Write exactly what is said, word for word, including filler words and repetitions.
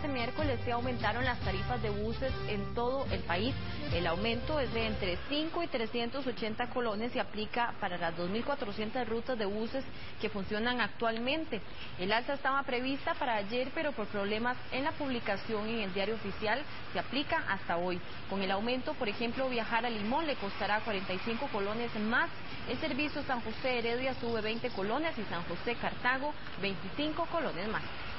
miércoles se aumentaron las tarifas de buses en todo el país. El aumento es de entre cinco y trescientos ochenta colones y aplica para las dos mil cuatrocientas rutas de buses que funcionan actualmente. El alza estaba prevista para ayer, pero por problemas en la publicación en el diario oficial se aplica hasta hoy. Con el aumento, por ejemplo, viajar a Limón le costará cuarenta y cinco colones más. El servicio San José Heredia sube veinte colones y San José Cartago veinticinco colones más.